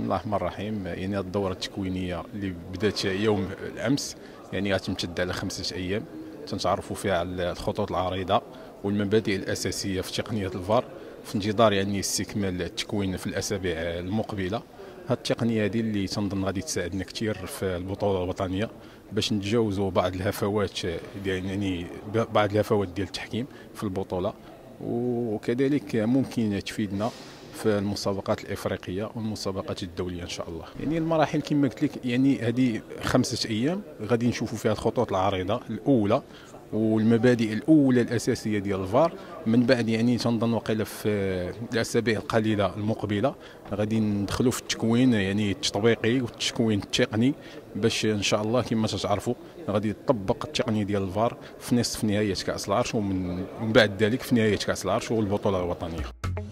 الله الرحمن الرحيم. يعني هذه الدورة التكوينية اللي بدات يوم الأمس يعني غتمتد على 5 أيام، تنتعرفوا فيها على الخطوط العريضة والمبادئ الأساسية في تقنية الفار في انتظار يعني استكمال التكوين في الأسابيع المقبلة. هذه التقنية هذه اللي تنظن غادي تساعدنا كثير في البطولة الوطنية باش نتجاوزوا بعض الهفوات، يعني بعض الهفوات ديال التحكيم في البطولة، وكذلك ممكن تفيدنا في المسابقات الافريقيه والمسابقات الدوليه ان شاء الله. يعني المراحل كما قلت لك، يعني هذه 5 ايام غادي نشوفوا فيها الخطوط العريضه الاولى والمبادئ الاولى الاساسيه ديال الفار. من بعد يعني تنظن وقيله في الاسابيع القليله المقبله غادي ندخلوا في التكوين يعني التطبيقي والتكوين التقني، باش ان شاء الله كما تعرفوا غادي تطبق التقنيه ديال الفار في نصف نهائي كاس العرش، ومن بعد ذلك في نهايه كاس العرش والبطوله الوطنيه.